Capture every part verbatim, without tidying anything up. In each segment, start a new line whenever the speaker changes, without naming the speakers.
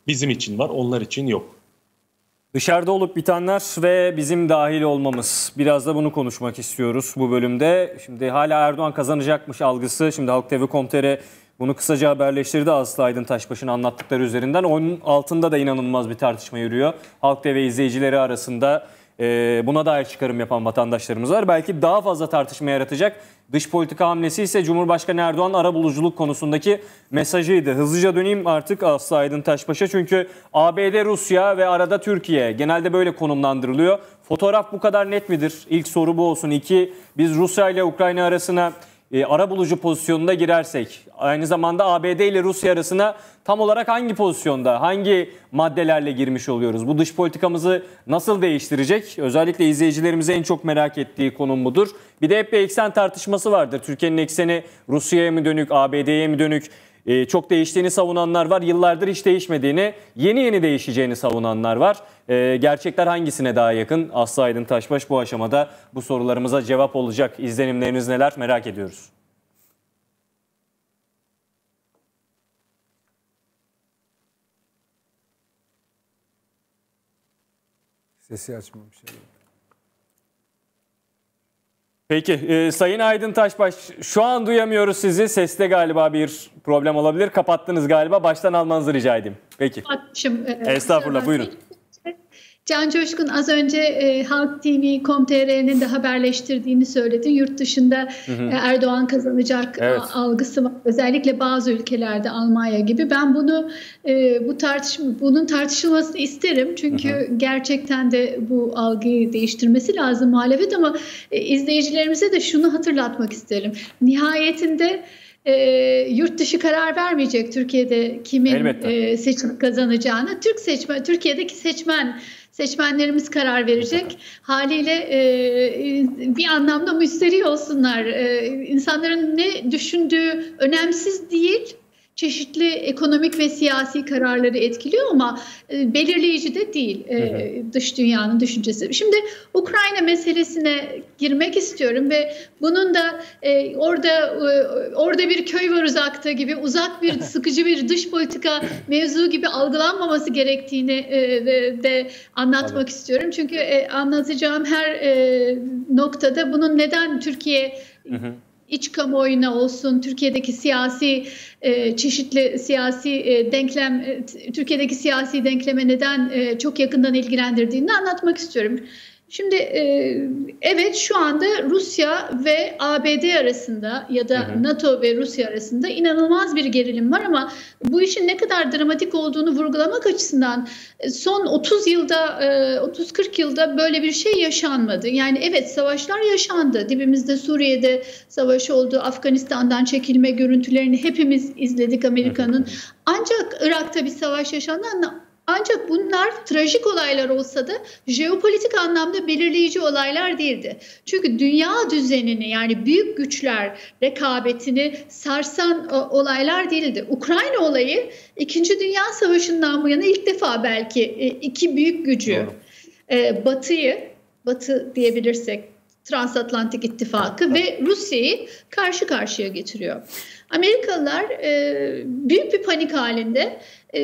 Bizim için var, onlar için yok.
Dışarıda olup bitenler ve bizim dahil olmamız. Biraz da bunu konuşmak istiyoruz bu bölümde. Şimdi hala Erdoğan kazanacakmış algısı. Şimdi Halk T V nokta com nokta tr bunu kısaca haberleştirdi Aslı Aydın Taşbaş'ın anlattıkları üzerinden. Onun altında da inanılmaz bir tartışma yürüyor. Halk T V izleyicileri arasında e, buna dair çıkarım yapan vatandaşlarımız var. Belki daha fazla tartışma yaratacak dış politika hamlesi ise Cumhurbaşkanı Erdoğan arabuluculuk konusundaki mesajıydı. Hızlıca döneyim artık Aslı Aydın Taşbaş'a, çünkü A B D, Rusya ve arada Türkiye genelde böyle konumlandırılıyor. Fotoğraf bu kadar net midir? İlk soru bu olsun. İki, biz Rusya ile Ukrayna arasına e, arabulucu pozisyonunda girersek, aynı zamanda A B D ile Rusya arasına tam olarak hangi pozisyonda, hangi maddelerle girmiş oluyoruz? Bu dış politikamızı nasıl değiştirecek? Özellikle izleyicilerimizin en çok merak ettiği konum budur. Bir de hep bir eksen tartışması vardır. Türkiye'nin ekseni Rusya'ya mı dönük, A B D'ye mi dönük? Ee, çok değiştiğini savunanlar var. Yıllardır hiç değişmediğini, yeni yeni değişeceğini savunanlar var. Ee, gerçekler hangisine daha yakın? Aslı Aydın Taşbaş bu aşamada bu sorularımıza cevap olacak. İzlenimleriniz neler, merak ediyoruz.
Sesi açmamış.
Peki, e, Sayın Aydın Taşbaş, şu an duyamıyoruz sizi. Seste galiba bir problem olabilir. Kapattınız galiba. Baştan almanızı rica edeyim. Peki.
Kapatmışım.
Estağfurullah, buyurun.
Can Coşkun az önce e, Halk T V nokta com nokta tr'nin de haberleştirdiğini söyledi. Yurt dışında hı hı. E, Erdoğan kazanacak evet. algısı var. Özellikle bazı ülkelerde, Almanya gibi. Ben bunu e, bu tartışma bunun tartışılmasını isterim. Çünkü hı hı. gerçekten de bu algıyı değiştirmesi lazım muhalefet, ama e, izleyicilerimize de şunu hatırlatmak isterim. Nihayetinde E, yurt dışı karar vermeyecek Türkiye'de kimin e, seçim kazanacağını. Türk seçmen, Türkiye'deki seçmen seçmenlerimiz karar verecek. Haliyle e, bir anlamda müsterih olsunlar. E, insanların ne düşündüğü önemsiz değil. Çeşitli ekonomik ve siyasi kararları etkiliyor ama e, belirleyici de değil e, hı hı. dış dünyanın düşüncesi. Şimdi Ukrayna meselesine girmek istiyorum ve bunun da e, orada e, orada bir köy var uzakta gibi, uzak bir sıkıcı bir dış politika mevzu gibi algılanmaması gerektiğini e, de, de anlatmak evet. istiyorum. Çünkü e, anlatacağım her e, noktada bunun neden Türkiye hı hı. İç kamuoyuna olsun, Türkiye'deki siyasi e, çeşitli siyasi e, denklem, e, Türkiye'deki siyasi denkleme neden e, çok yakından ilgilendirdiğini anlatmak istiyorum. Şimdi e, evet, şu anda Rusya ve A B D arasında ya da hı hı. NATO ve Rusya arasında inanılmaz bir gerilim var, ama bu işin ne kadar dramatik olduğunu vurgulamak açısından son otuz yılda, otuz kırk yılda böyle bir şey yaşanmadı. Yani evet, savaşlar yaşandı. Dibimizde Suriye'de savaş oldu. Afganistan'dan çekilme görüntülerini hepimiz izledik, Amerika'nın. Ancak Irak'ta bir savaş yaşandı. Ancak bunlar trajik olaylar olsa da jeopolitik anlamda belirleyici olaylar değildi. Çünkü dünya düzenini, yani büyük güçler rekabetini sarsan olaylar değildi. Ukrayna olayı İkinci Dünya Savaşı'ndan bu yana ilk defa belki iki büyük gücü, Doğru. Batı'yı, Batı diyebilirsek, Transatlantik İttifakı ve Rusya'yı karşı karşıya getiriyor. Amerikalılar büyük bir panik halinde.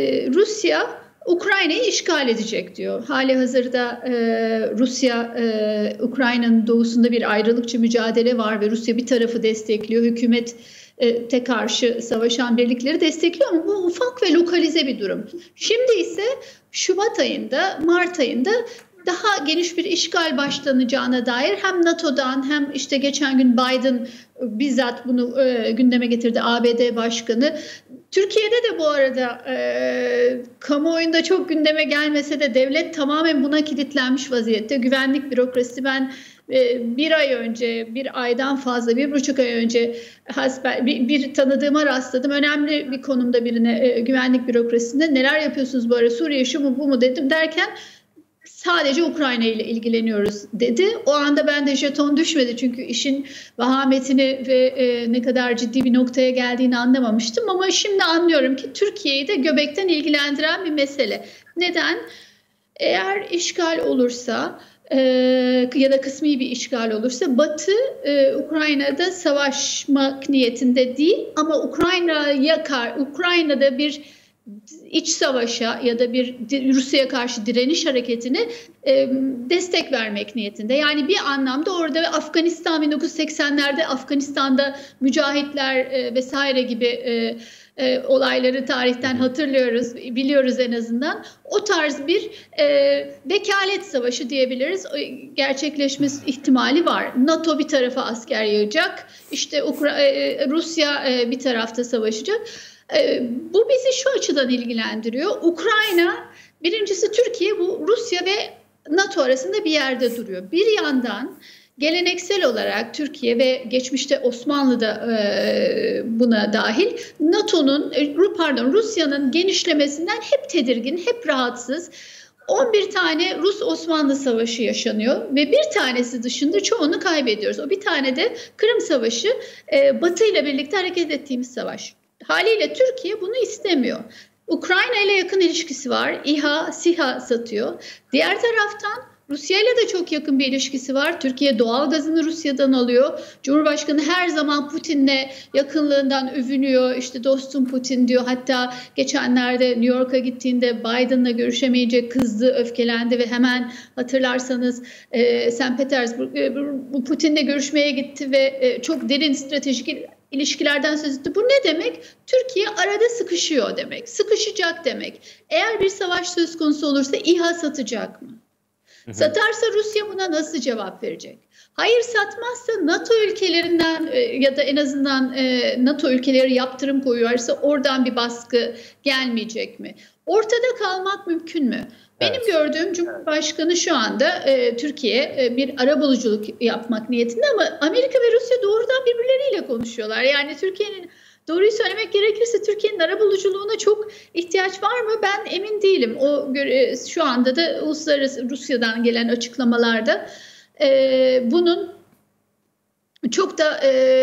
Rusya Ukrayna'yı işgal edecek diyor. Hali hazırda e, Rusya, e, Ukrayna'nın doğusunda bir ayrılıkçı mücadele var ve Rusya bir tarafı destekliyor. Hükümete karşı savaşan birlikleri destekliyor, ama bu ufak ve lokalize bir durum. Şimdi ise Şubat ayında, Mart ayında daha geniş bir işgal başlanacağına dair hem NATO'dan hem işte geçen gün Biden bizzat bunu e, gündeme getirdi, A B D Başkanı. Türkiye'de de bu arada e, kamuoyunda çok gündeme gelmese de devlet tamamen buna kilitlenmiş vaziyette. Güvenlik bürokrasisi, ben e, bir ay önce, bir aydan fazla, bir buçuk ay önce hasbel, bir, bir tanıdığıma rastladım. Önemli bir konumda birine e, güvenlik bürokrasisinde neler yapıyorsunuz bu ara, Suriye şu mu bu mu dedim derken sadece Ukrayna ile ilgileniyoruz dedi. O anda ben de jeton düşmedi, çünkü işin vahametini ve e, ne kadar ciddi bir noktaya geldiğini anlamamıştım. Ama şimdi anlıyorum ki Türkiye'yi de göbekten ilgilendiren bir mesele. Neden? Eğer işgal olursa e, ya da kısmi bir işgal olursa Batı e, Ukrayna'da savaşmak niyetinde değil, ama Ukrayna'ya Ukrayna'da bir iç savaşa ya da bir Rusya'ya karşı direniş hareketine e, destek vermek niyetinde. Yani bir anlamda orada Afganistan bin dokuz yüz seksenlerde Afganistan'da mücahitler e, vesaire gibi e, e, olayları tarihten hatırlıyoruz, biliyoruz en azından. O tarz bir e, vekalet savaşı diyebiliriz. Gerçekleşmesi ihtimali var. NATO bir tarafa asker yığacak. İşte Ukra e, Rusya e, bir tarafta savaşacak. Bu bizi şu açıdan ilgilendiriyor. Ukrayna, birincisi Türkiye, bu Rusya ve NATO arasında bir yerde duruyor. Bir yandan geleneksel olarak Türkiye ve geçmişte Osmanlı'da buna dahil NATO'nun, pardon Rusya'nın genişlemesinden hep tedirgin, hep rahatsız. on bir tane Rus-Osmanlı savaşı yaşanıyor ve bir tanesi dışında çoğunu kaybediyoruz. O bir tane de Kırım Savaşı, Batı ile birlikte hareket ettiğimiz savaş. Haliyle Türkiye bunu istemiyor. Ukrayna ile yakın ilişkisi var. İHA, SİHA satıyor. Diğer taraftan Rusya ile de çok yakın bir ilişkisi var. Türkiye doğal gazını Rusya'dan alıyor. Cumhurbaşkanı her zaman Putin'le yakınlığından övünüyor. İşte dostum Putin diyor. Hatta geçenlerde New York'a gittiğinde Biden'la görüşemeyince kızdı, öfkelendi ve hemen hatırlarsanız e, Saint Petersburg e, bu Putin'le görüşmeye gitti ve e, çok derin stratejik ilişkilerden söz etti. Bu ne demek? Türkiye arada sıkışıyor demek. Sıkışacak demek. Eğer bir savaş söz konusu olursa İHA satacak mı? Hı hı. Satarsa Rusya buna nasıl cevap verecek? Hayır, satmazsa NATO ülkelerinden ya da en azından NATO ülkeleri yaptırım koyuyorsa oradan bir baskı gelmeyecek mi? Ortada kalmak mümkün mü? Benim evet. gördüğüm Cumhurbaşkanı şu anda e, Türkiye e, bir arabuluculuk yapmak niyetinde ama Amerika ve Rusya doğrudan birbirleriyle konuşuyorlar. Yani Türkiye'nin, doğruyu söylemek gerekirse Türkiye'nin arabuluculuğuna çok ihtiyaç var mı? Ben emin değilim. O e, şu anda da uluslararası Rusya'dan gelen açıklamalarda e, bunun çok da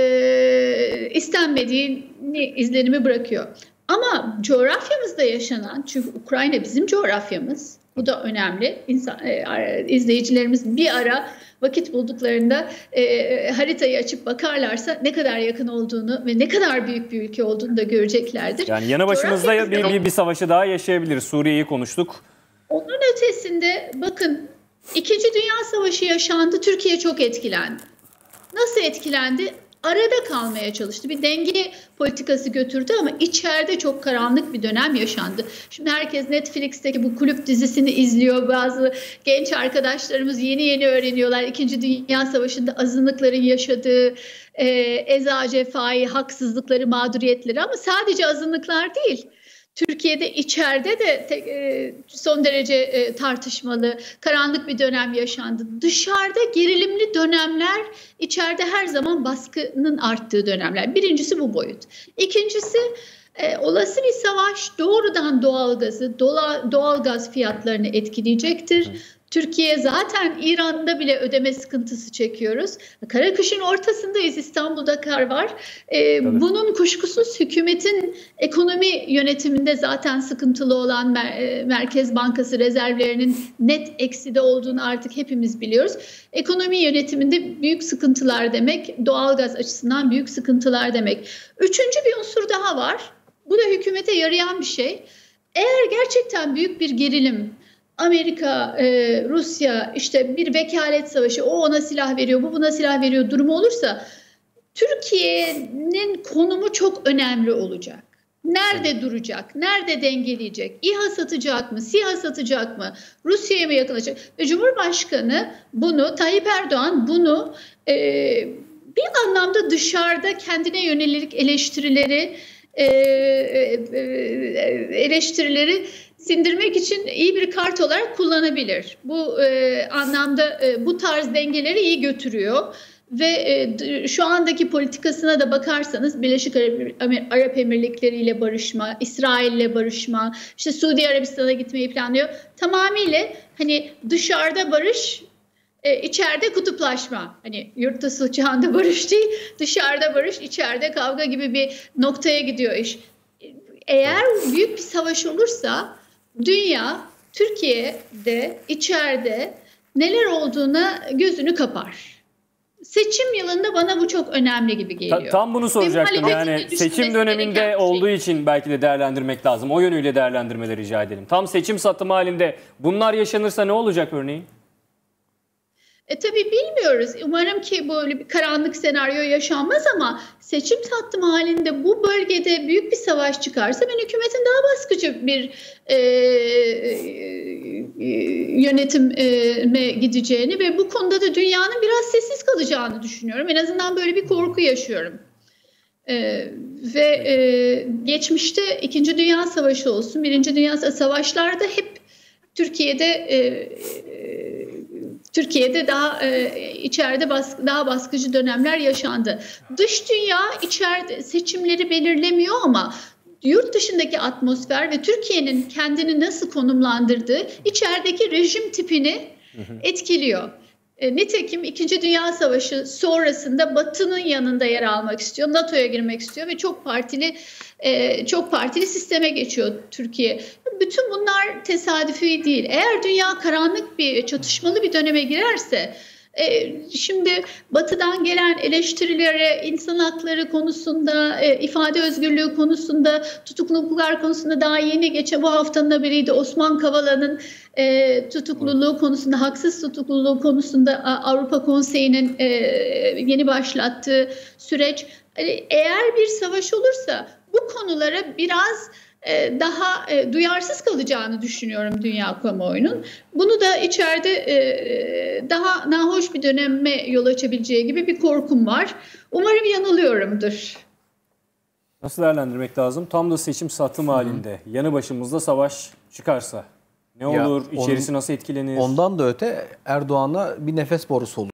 e, istenmediğini izlenimi bırakıyor. Ama coğrafyamızda yaşanan, çünkü Ukrayna bizim coğrafyamız, bu da önemli. İnsan, e, izleyicilerimiz bir ara vakit bulduklarında e, haritayı açıp bakarlarsa ne kadar yakın olduğunu ve ne kadar büyük bir ülke olduğunu da göreceklerdir. Yani yanı başımızda
bir, bir, bir savaşı daha yaşayabiliriz. Suriye'yi konuştuk.
Onun ötesinde bakın, İkinci Dünya Savaşı yaşandı, Türkiye çok etkilendi. Nasıl etkilendi? Arada kalmaya çalıştı. Bir denge politikası götürdü ama içeride çok karanlık bir dönem yaşandı. Şimdi herkes Netflix'teki bu kulüp dizisini izliyor. Bazı genç arkadaşlarımız yeni yeni öğreniyorlar. İkinci Dünya Savaşı'nda azınlıkların yaşadığı e, eza, cefayı, haksızlıkları, mağduriyetleri, ama sadece azınlıklar değil. Türkiye'de içeride de te, e, son derece e, tartışmalı, karanlık bir dönem yaşandı. Dışarıda gerilimli dönemler, içeride her zaman baskının arttığı dönemler. Birincisi bu boyut. İkincisi e, olası bir savaş doğrudan doğalgazı, dola, doğalgaz fiyatlarını etkileyecektir. Hı. Türkiye zaten İran'da bile ödeme sıkıntısı çekiyoruz. Kara kışın ortasındayız. İstanbul'da kar var. Ee, bunun kuşkusuz hükümetin ekonomi yönetiminde zaten sıkıntılı olan Mer- Merkez Bankası rezervlerinin net ekside olduğunu artık hepimiz biliyoruz. Ekonomi yönetiminde büyük sıkıntılar demek, doğalgaz açısından büyük sıkıntılar demek. Üçüncü bir unsur daha var. Bu da hükümete yarayan bir şey. Eğer gerçekten büyük bir gerilim, Amerika, e, Rusya, işte bir vekalet savaşı, o ona silah veriyor, bu buna silah veriyor durumu olursa Türkiye'nin konumu çok önemli olacak. Nerede duracak? Nerede dengeleyecek? İHA satacak mı? SİHA satacak mı? Rusya'ya mı yakınlaşacak? Ve Cumhurbaşkanı bunu, Tayyip Erdoğan bunu e, bir anlamda dışarıda kendine yönelik eleştirileri e, e, eleştirileri sindirmek için iyi bir kart olarak kullanabilir. Bu e, anlamda e, bu tarz dengeleri iyi götürüyor ve e, şu andaki politikasına da bakarsanız Birleşik Arap Emirlikleri ile barışma, İsrail ile barışma, işte Suudi Arabistan'a gitmeyi planlıyor. Tamamıyla hani dışarıda barış, e, içeride kutuplaşma. Hani yurtta sulh çağında barış değil, dışarıda barış, içeride kavga gibi bir noktaya gidiyor iş. Eğer büyük bir savaş olursa dünya, Türkiye'de, içeride neler olduğuna gözünü kapar. seçim yılında bana bu çok önemli gibi geliyor.
Ta, tam bunu soracaktım. Yani seçim döneminde şey. olduğu için belki de değerlendirmek lazım. O yönüyle değerlendirmeleri rica edelim. Tam seçim satımı halinde bunlar yaşanırsa ne olacak örneğin?
E tabii bilmiyoruz. Umarım ki böyle bir karanlık senaryo yaşanmaz ama seçim sattım halinde bu bölgede büyük bir savaş çıkarsa ben hükümetin daha baskıcı bir e, e, yönetime gideceğini ve bu konuda da dünyanın biraz sessiz kalacağını düşünüyorum. En azından böyle bir korku yaşıyorum. Ee, ve e, geçmişte İkinci Dünya Savaşı olsun, Birinci Dünya Savaşlarda hep Türkiye'de e, e, Türkiye'de daha e, içeride baskı, daha baskıcı dönemler yaşandı. Dış dünya içeride seçimleri belirlemiyor ama yurt dışındaki atmosfer ve Türkiye'nin kendini nasıl konumlandırdığı içerideki rejim tipini etkiliyor. E, nitekim İkinci Dünya Savaşı sonrasında Batı'nın yanında yer almak istiyor, NATO'ya girmek istiyor ve çok partili e, çok partili sisteme geçiyor Türkiye. Bütün bunlar tesadüfi değil. Eğer dünya karanlık bir, çatışmalı bir döneme girerse, e, şimdi Batı'dan gelen eleştirilere insan hakları konusunda, e, ifade özgürlüğü konusunda, tutukluluklar konusunda daha yeni geçen bu haftanın haberiydi. Osman Kavala'nın e, tutukluluğu konusunda, haksız tutukluluğu konusunda Avrupa Konseyi'nin e, yeni başlattığı süreç. Yani eğer bir savaş olursa bu konulara biraz e, daha e, duyarsız kalacağını düşünüyorum dünya kamuoyunun. Bunu da içeride e, daha nahoş bir döneme yol açabileceği gibi bir korkum var. Umarım yanılıyorumdur.
Nasıl değerlendirmek lazım? Tam da seçim satım halinde yanı başımızda savaş çıkarsa ne olur? Ya, İçerisi onun, nasıl etkilenir?
Ondan da öte Erdoğan'a bir nefes borusu olur.